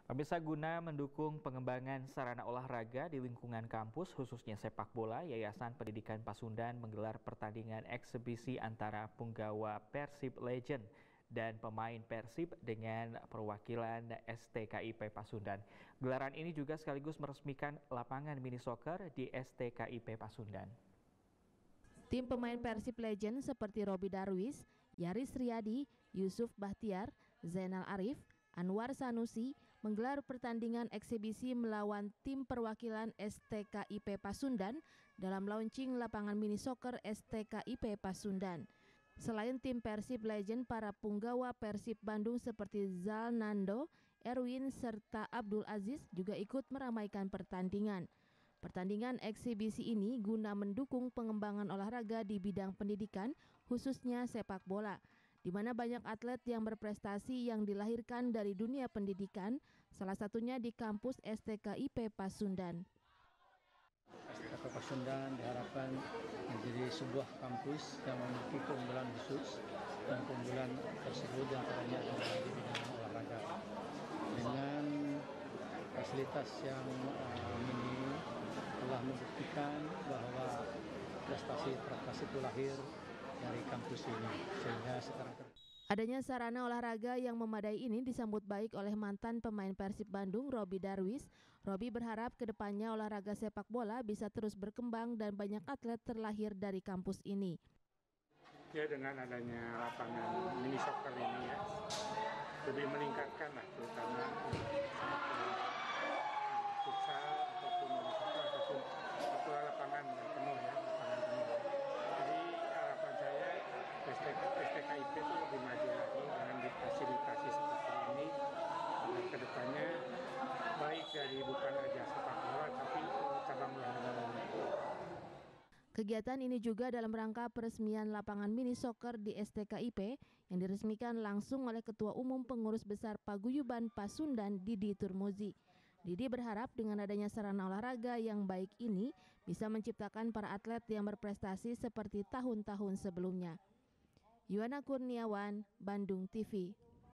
Pemirsa, guna mendukung pengembangan sarana olahraga di lingkungan kampus, khususnya sepak bola, Yayasan Pendidikan Pasundan menggelar pertandingan eksibisi antara punggawa Persib Legend dan pemain Persib dengan perwakilan STKIP Pasundan. Gelaran ini juga sekaligus meresmikan lapangan mini soccer di STKIP Pasundan. Tim pemain Persib Legend seperti Robi Darwis, Yaris Riyadi, Yusuf Bahtiar, Zainal Arif, Anwar Sanusi menggelar pertandingan eksibisi melawan tim perwakilan STKIP Pasundan dalam launching lapangan mini soccer STKIP Pasundan. Selain tim Persib Legend, para punggawa Persib Bandung seperti Zal Nando, Erwin, serta Abdul Aziz juga ikut meramaikan pertandingan. Pertandingan eksibisi ini guna mendukung pengembangan olahraga di bidang pendidikan, khususnya sepak bola, di mana banyak atlet yang berprestasi yang dilahirkan dari dunia pendidikan, salah satunya di kampus STKIP Pasundan. STKIP Pasundan diharapkan menjadi sebuah kampus yang memiliki keunggulan khusus, dan keunggulan tersebut yang teranya adalah di bidang olahraga. Dengan fasilitas yang ini telah membuktikan bahwa prestasi itu lahir dari kampus ini, sehingga sekarang adanya sarana olahraga yang memadai ini disambut baik oleh mantan pemain Persib Bandung, Robi Darwis. Robi berharap kedepannya olahraga sepak bola bisa terus berkembang dan banyak atlet terlahir dari kampus ini. Ya, dengan adanya lapangan mini soccer ini ya, lebih meningkatkan lah, terutama futsal ataupun lapangan yang penuh ya, lapangan penuh. Jadi harapan saya STKIP itu lebih maju lagi dengan difasilitasi seperti ini, dan kedepannya baik dari bukan aja sepak bola tapi cabang olahraga lain. Kegiatan ini juga dalam rangka peresmian lapangan mini soccer di STKIP yang diresmikan langsung oleh Ketua Umum Pengurus Besar Paguyuban Pasundan, Didi Turmuzi. Didi berharap dengan adanya sarana olahraga yang baik ini bisa menciptakan para atlet yang berprestasi seperti tahun-tahun sebelumnya. Yuwana Kurniawan, Bandung TV.